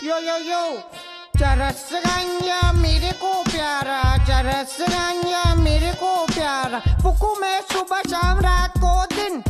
यो चरस गंजा मेरे को प्यारा, चरस गंजा मेरे को प्यारा, फुकू में सुबह शाम रात को दिन।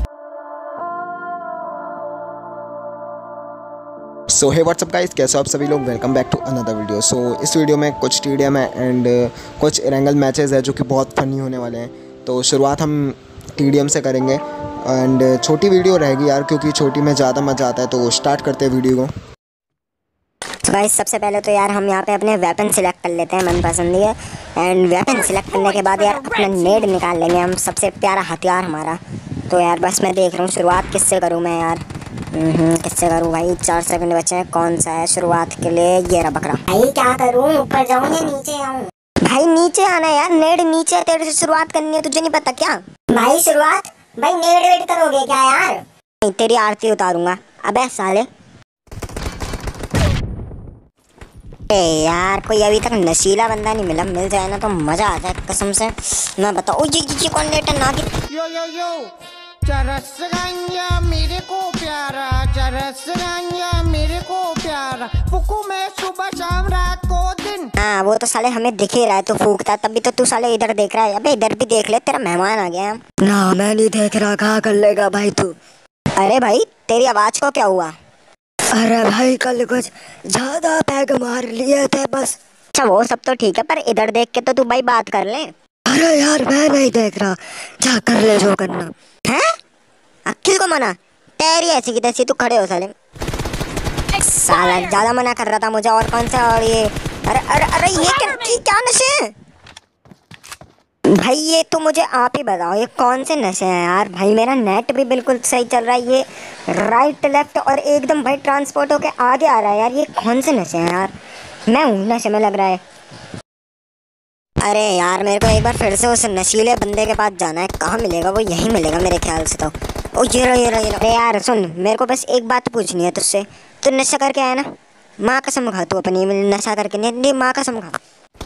सो हे व्हाट्सअप गाइस, कैसे हो आप सभी लोग। Welcome back to another video. So इस वीडियो में कुछ टीडीएम है एंड कुछ एरेंगल मैचेस है जो कि बहुत फनी होने वाले हैं। तो शुरुआत हम टीडीएम से करेंगे एंड छोटी वीडियो रहेगी यार, क्योंकि छोटी में ज़्यादा मज़ा आता है। तो स्टार्ट करते हैं वीडियो को। तो गाइस सबसे पहले तो यार हम यहाँ पे अपने वेपन सिलेक्ट कर लेते हैं मन पसंदीदा, एंड वेपन सिलेक्ट करने के बाद यार अपना नेड निकाल लेंगे हम, सबसे प्यारा हथियार हमारा। तो यार बस मैं देख रहा हूँ शुरुआत किससे करूँ मैं यार, किससे करूँ भाई। 4 सेकंड बचे हैं, कौन सा है शुरुआत के लिए। ये रहा बकरा। भाई क्या करूँ, ऊपर जाऊँ या नीचे आऊँ? भाई नीचे आना यार, नेड नीचे तेरे से शुरुआत करनी है, तुझे नहीं पता क्या? भाई शुरुआत भाई नेड वेड करोगे क्या यार? नहीं, तेरी आरती उतारूंगा। अबे साले यार, कोई अभी तक नशीला बंदा नहीं मिला, मिल जाए ना तो मजा आ जाए कसम से। मैं बताऊँ ये कौन लेटर ना कि यो चरस गंजा मेरे को प्यारा, चरस गंजा मेरे को प्यारा, फुकू में सुबह शाम रात को दिन। हाँ वो तो साले हमें दिख ही रहा है, तू फूकता तभी तो तू साले इधर देख रहा है। अबे इधर भी देख ले, तेरा मेहमान आ गया। ना मैं नहीं देख रहा, कहाँ कर लेगा भाई तू। अरे भाई तेरी आवाज को क्या हुआ? अरे भाई कल कुछ ज्यादा पैग मार लिए थे बस। अच्छा वो सब तो ठीक है, पर इधर देख के तो तू भाई बात कर ले। अरे यार मैं नहीं देख रहा, क्या कर ले जो करना है। अखिल को मना, तेरी ऐसी की तैसी, तू खड़े हो साले। साला ज्यादा मना कर रहा था मुझे। और कौन सा? और ये अरे अरे अरे ये क्या नशे हैं भाई? ये तो मुझे आप ही बताओ, ये कौन से नशे हैं यार? भाई मेरा नेट भी बिल्कुल सही चल रहा है, ये राइट लेफ्ट और एकदम भाई ट्रांसपोर्ट होके आगे आ रहा है यार। ये कौन से नशे हैं यार? मैं हूँ नशे में लग रहा है। अरे यार मेरे को एक बार फिर से उस नशीले बंदे के पास जाना है। कहाँ मिलेगा वो? यहीं मिलेगा मेरे ख्याल से तो। ओ ये रहा। अरे यार सुन, मेरे को बस एक बात पूछनी है तुझसे। तू नशा करके आया ना? माँ कसम खा, तू अपनी नशा करके नहीं, माँ कसम खा।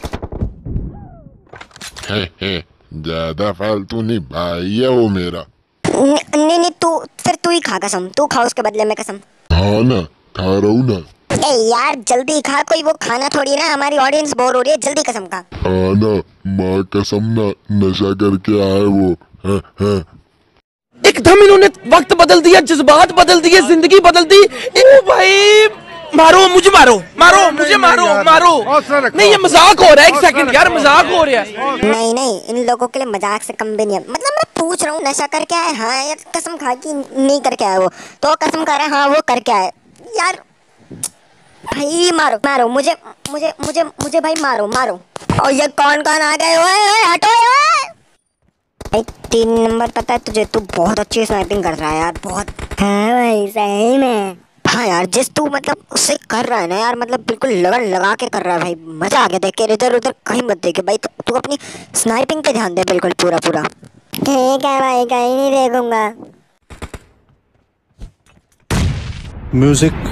ज्यादा फालतू नहीं भाई है वो मेरा। नहीं तू फिर तू ही खा कसम, तू खा उसके बदले में कसम। हाँ ना, खा रहा हूँ ना। ए यार जल्दी खा, कोई वो खाना थोड़ी ना, हमारी ऑडियंस बोर हो रही है, जल्दी कसम खा। हाँ ना, माँ कसम ना, नशा करके आए वो। है। एकदम इन्होंने वक्त बदल दिया, जज्बात बदल दिए, जिंदगी बदल दी। ओ भाई मारो मुझे, मारो मुझे, मारो नहीं ये मजाक हो रहा है। एक सेकंड यार, मजाक हो रहा है। नहीं इन लोगों के लिए मजाक से कम भी नहीं है। मतलब मैं पूछ रहा हूँ नशा करके आए? हाँ यार कसम खा कि नहीं करके आए वो तो कसम खा रहे हैं। हाँ वो करके आए यार। भाई मारो मुझे भाई मारो। और ये कौन आ गए? ओए हटो भाई। 3 नंबर पता है तुझे, तू बहुत अच्छी स्नाइपिंग कर रहा है यार, बहुत। हाँ भाई सही में। हाँ यार जिस तू मतलब उससे कर रहा है ना यार, मतलब बिल्कुल लगन लगा के कर रहा है भाई। मजा आ गया देख के। इधर उधर कहीं मत देखे भाई, तू अपनी स्नाइपिंग पे ध्यान दे बिल्कुल पूरा। ठीक है भाई, कहीं नहीं देखूंगा। म्यूजिक।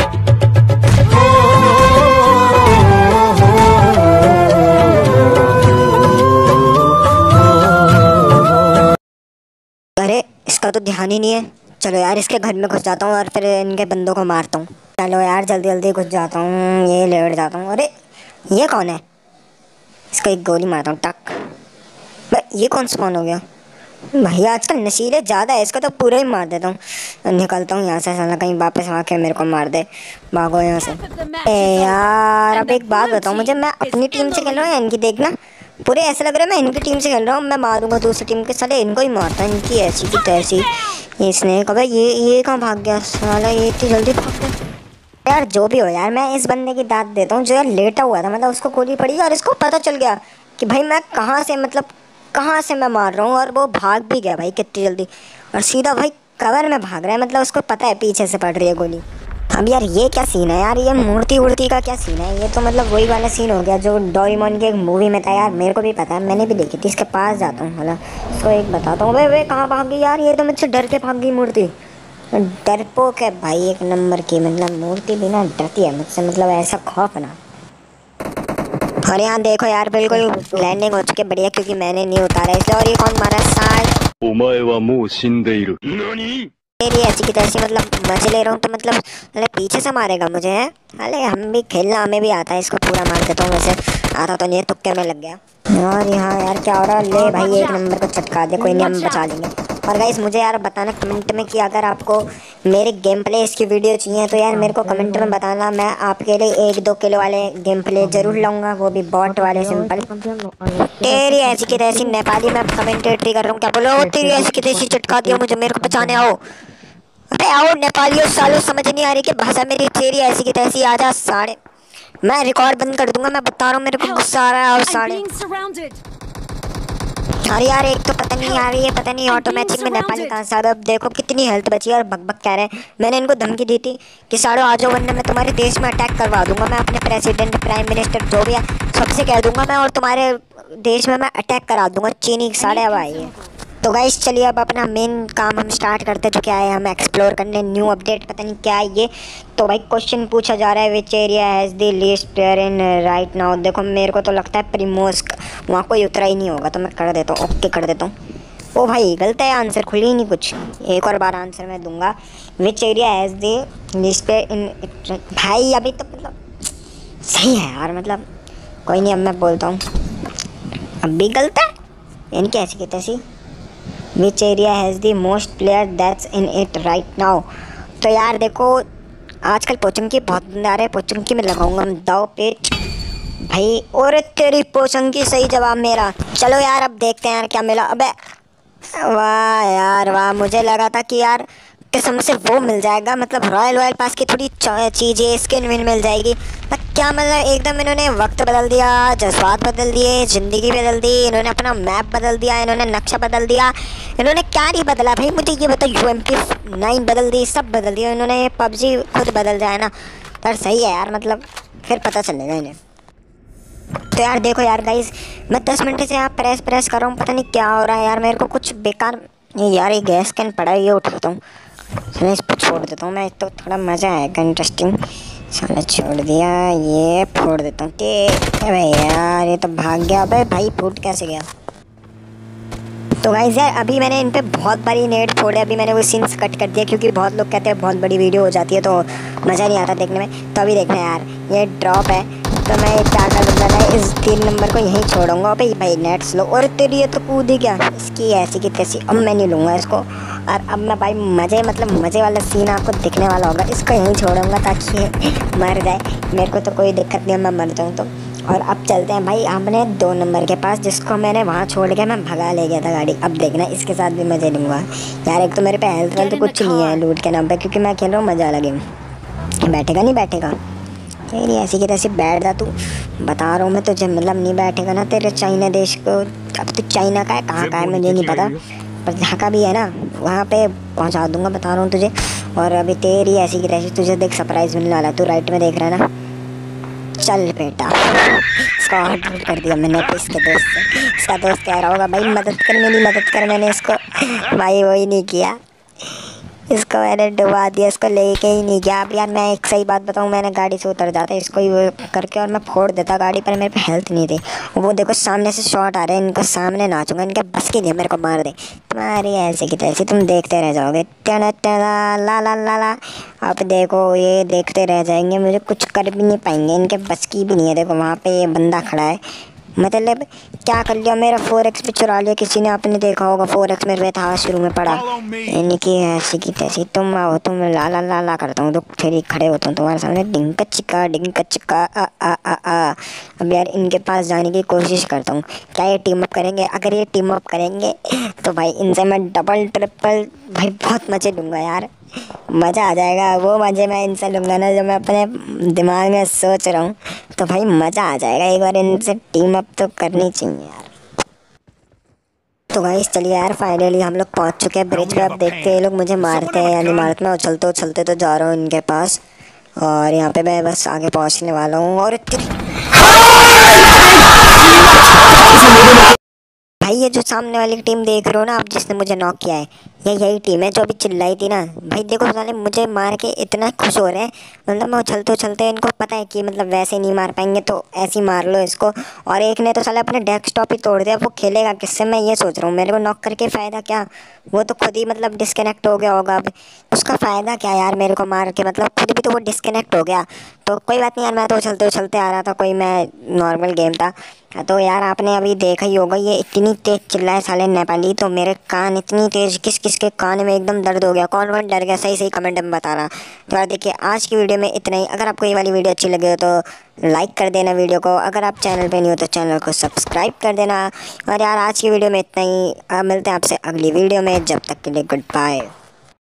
अरे इसका तो ध्यान ही नहीं है। चलो यार इसके घर में घुस जाता हूँ और फिर इनके बंदों को मारता हूँ। चलो यार जल्दी घुस जाता हूँ, ये लेट जाता हूँ। अरे ये कौन है? इसको एक गोली मारता हूँ टक। भाई ये कौन स्पॉन हो गया? भाई आजकल नशीले ज़्यादा है, इसको तो पूरा ही मार देता हूँ। निकलता हूँ यहाँ से, साला कहीं वापस आके मेरे को मार दे। भागो यहाँ से। ए यार अब एक बात बताओ मुझे, मैं अपनी टीम से खेल रहा हूँ या इनकी? देखना पूरे ऐसे लग रहा है मैं इनकी टीम से खेल रहा हूँ। मैं मारूंगा दूसरी टीम के, साले इनको ही मारता है। इनकी ऐसी की तैसी। इसने कभी ये कहाँ भाग गया साला? ये इतनी जल्दी भाग गया यार। जो भी हो यार, मैं इस बंदे की दाद देता हूँ जो यार लेटा हुआ था। मतलब उसको गोली पड़ी और इसको पता चल गया कि भाई मैं कहाँ से मैं मार रहा हूँ, और वो भाग भी गया भाई कितनी जल्दी। और सीधा भाई कवर में भाग रहा है, मतलब उसको पता है पीछे से पड़ रही है गोली। अब यार ये क्या सीन है यार? ये मूर्ति का क्या सीन है? ये तो मतलब वही वाला सीन हो गया जो डोरेमोन की एक मूवी में था यार। मेरे को भी पता है, मैंने भी देखी थी। इसके पास जाता हूँ है तो एक बताता हूँ। वे कहाँ भाग गई यार? ये तो मुझसे डर के भाग गई मूर्ति। डरपोक है भाई एक नंबर की, मतलब मूर्ति भी ना डरती है मुझसे, मतलब ऐसा खौफ ना। और यहाँ देखो यार बिल्कुल लैंडिंग हो चुकी है बढ़िया, क्योंकि मैंने नहीं उतारा इसलिए। और ये कौन मारा? साल तेरी ऐसी की तैसी मतलब मजे ले रहा हूँ तो मतलब अरे पीछे से मारेगा मुझे है। अरे हम भी खेलना हमें भी आता है, इसको पूरा मार देता हूँ। वैसे आता तो नहीं है, तुक्के में लग गया। और यहाँ यार क्या हो रहा है? ले भाई एक नंबर को चटका दे, कोई नहीं हम बचा लेंगे। और गाइस मुझे यार बताना कमेंट में कि अगर आपको मेरे गेम प्ले इसकी वीडियो चाहिए तो यार मेरे को कमेंट में बताना। मैं आपके लिए 1-2 किलो वाले गेम प्ले जरूर लाऊंगा, वो भी बॉट वाले सिंपल। तेरी ऐसी की तैसी नेपाली में कमेंटेटरी कर रहा हूँ, क्या बोलो? तेरी ऐसी की तैसी चटका दिया मुझे, मेरे को बचाने आओ। अबे आओ नेपालियों सालों, समझ नहीं आ रही कि भाषा मेरी। तेरी ऐसी की तैसी आजा साढ़े, मैं रिकॉर्ड बंद कर दूंगा। मैं बता रहा हूँ मेरे को गुस्सा आ रहा है। और साढ़े अरे यार एक तो पता नहीं आ रही है, पता नहीं ऑटोमेटिक में नेपाली कहाँ से। अब देखो कितनी हेल्थ बची है और बक बक कह रहे हैं। मैंने इनको धमकी दी थी कि साड़ो आ जाओ वरना मैं तुम्हारे देश में अटैक करवा दूंगा। मैं अपने प्रेसिडेंट प्राइम मिनिस्टर जो भी है सबसे कह दूंगा मैं, और तुम्हारे देश में मैं अटैक करा दूंगा। चीनी साढ़े अब आई है। तो गाइस चलिए अब अपना मेन काम हम स्टार्ट करते, जो क्या है हम एक्सप्लोर करने न्यू अपडेट पता नहीं क्या है ये। तो भाई क्वेश्चन पूछा जा रहा है which area has the least player in right now. देखो मेरे को तो लगता है प्रिमोस्क, वहाँ कोई उतरा ही नहीं होगा तो मैं कर देता हूँ, ओके कर देता हूँ। ओ भाई गलत है आंसर, खुली ही नहीं कुछ। एक और बार आंसर मैं दूंगा, which area has the least player in. भाई अभी तो मतलब सही है यार, मतलब कोई नहीं अब मैं बोलता हूँ। अब भी गलत है इनकी ऐसी की तैसी। Which area has the most player that's in it right now. तो यार देखो आजकल पोचंकी बहुत बंदे आ रहे हैं, पोचंकी में लगाऊंगा हम दाव पेच भाई। और तेरी पोचंकी सही जवाब मेरा। चलो यार अब देखते हैं यार क्या मिला। अबे वाह यार वाह, मुझे लगा था कि यार कसम से वो मिल जाएगा, मतलब रॉयल पास की थोड़ी चीज़ें स्किन विन मिल जाएगी। क्या मतलब एकदम इन्होंने वक्त बदल दिया, जज्बात बदल दिए, ज़िंदगी बदल दी, इन्होंने अपना मैप बदल दिया, इन्होंने नक्शा बदल दिया। इन्होंने क्या नहीं बदला भाई मुझे ये बताओ? UMP9 बदल दी, सब बदल दिया इन्होंने। PUBG खुद बदल जाए ना तो सही है यार, मतलब फिर पता चलेगा इन्हें। तो यार देखो यार गाइस मैं 10 मिनट से यहाँ प्रेस कर रहा हूँ, पता नहीं क्या हो रहा है यार मेरे को। कुछ बेकार यार ये गैस कैन पड़ा है, ये उठाता हूँ। चलो इस पर छोड़ देता हूँ मैं, तो थोड़ा मज़ा आएगा इंटरेस्टिंग। चलो छोड़ दिया, ये फोड़ देता हूँ। अरे यार ये तो भाग गया। अबे भाई फूट कैसे गया? तो गाइस यार अभी मैंने इन पे बहुत बड़ी नेट फोड़े, अभी मैंने वो सीन्स कट कर दिया क्योंकि बहुत लोग कहते हैं बहुत बड़ी वीडियो हो जाती है तो मज़ा नहीं आता देखने में। तो अभी देखना यार ये ड्रॉप है तो मैं क्या कर दूँगा ना, इस 3 नंबर को यहीं छोड़ूंगा। भाई नेट स्लो, और तेरी ये तो कूद ही गया इसकी ऐसी की तैसी। अब मैं नहीं लूँगा इसको, और अब मैं भाई मज़े वाला सीन आपको दिखने वाला होगा। इसको यहीं छोड़ूंगा ताकि ये मर जाए, मेरे को तो कोई दिक्कत नहीं है मैं मर जाऊँ तो। और अब चलते हैं भाई हमने 2 नंबर के पास, जिसको मैंने वहाँ छोड़ के मैं भगा ले गया था गाड़ी। अब देखना इसके साथ भी मज़े लूँगा यार। एक तो मेरे पे हेल्थ तो कुछ नहीं है लूट के नाम पे, क्योंकि मैं खेल रहा हूँ मज़ा लगे। बैठेगा नहीं बैठेगा तेरी ऐसी की तैसी, बैठ जा तू, बता रहा हूँ मैं तुझे। मतलब नहीं बैठेगा ना तेरे चाइना देश को। अब तो चाइना का है कहाँ का है मुझे नहीं पता, पर जहाँ का भी है ना वहाँ पे पहुँचा दूँगा, बता रहा हूँ तुझे। और अभी तेरी ऐसी की तैसी तुझे देख सरप्राइज़ मिलने वाला है। तू राइट में देख रहा है ना, चल बेटा। इसको आउट कर दिया मैंने इसके दोस्त से। इसका दोस्त कह रहा होगा भाई मदद कर, मेरी मदद कर। मैंने इसको भाई वही नहीं किया, इसको मैंने डुबा दिया, इसको लेके ही नहीं गया। अब यार मैं एक सही बात बताऊँ, मैंने गाड़ी से उतर जाता इसको ही वो करके और मैं फोड़ देता गाड़ी, पर मेरे पे हेल्थ नहीं थी। वो देखो सामने से शॉट आ रहे हैं, इनको सामने नाचूंगा, इनके बस की नहीं मेरे को मार दे। तुम्हारी ऐसे की तैसी तुम देखते रह जाओगे। ला ला ला ला। अब देखो ये देखते रह जाएंगे, मुझे कुछ कर भी नहीं पाएंगे, इनके बस की भी नहीं है। देखो वहाँ पे ये बंदा खड़ा है, मतलब क्या कर लिया मेरा 4x भी चुरा लिया किसी ने, आपने देखा होगा 4x मेरे पे था शुरू में पड़ा। इनकी ऐसी की तैसी तुम आओ, तुम ला ला ला ला करता हूँ तो फिर ही खड़े होता हूँ तुम्हारे सामने। डिंका चिक्का आ आ आ आ। अब यार इनके पास जाने की कोशिश करता हूँ, क्या ये टीम अप करेंगे? अगर ये टीम अप करेंगे तो भाई इनसे मैं डबल ट्रिपल भाई बहुत मज़े लूँगा यार, मज़ा आ जाएगा। वो मज़े मैं इनसे लूँगा ना जो मैं अपने दिमाग में सोच रहा हूँ, तो भाई मज़ा आ जाएगा। एक बार इनसे टीम अप तो करनी चाहिए यार। तो गाइस चलिए यार फाइनली हम लोग पहुँच चुके हैं ब्रिज पे। अब देखते हैं ये लोग मुझे मारते हैं या नहीं मारते। मैं उछलते तो जा रहा हूँ इनके पास, और यहाँ पे मैं बस आगे पहुँचने वाला हूँ। और भाई ये जो सामने वाली टीम देख रहे हो ना आप, जिसने मुझे नॉक किया है, यही टीम है जो अभी चिल्लाई थी ना। भाई देखो साले मुझे मार के इतना खुश हो रहे हैं, मतलब मैं उछलते उछलते, इनको पता है कि मतलब वैसे नहीं मार पाएंगे तो ऐसे ही मार लो इसको। और एक ने तो साले अपने डेस्कटॉप ही तोड़ दिया, वो खेलेगा किससे मैं ये सोच रहा हूँ। मेरे को नॉक करके फ़ायदा क्या, वो तो खुद ही मतलब डिस्कनेक्ट हो गया होगा। अब उसका फ़ायदा क्या यार मेरे को मार के, मतलब खुद भी तो वो डिस्कनेक्ट हो गया। तो कोई बात नहीं यार, मैं तो उछलते उछलते आ रहा था, कोई मैं नॉर्मल गेम था। तो यार आपने अभी देखा ही होगा, ये इतनी तेज़ चिल्लाए साले नेपाली, तो मेरे कान इतनी तेज़, किस किस के कान में एकदम दर्द हो गया। कौन कौन डर गया सही सही कमेंट में बताना। तो यार देखिए आज की वीडियो में इतना ही। अगर आपको ये वाली वीडियो अच्छी लगे हो तो लाइक कर देना वीडियो को। अगर आप चैनल पे नहीं हो तो चैनल को सब्सक्राइब कर देना। और यार आज की वीडियो में इतना ही। मिलते हैं आपसे अगली वीडियो में, जब तक के लिए गुड बाय।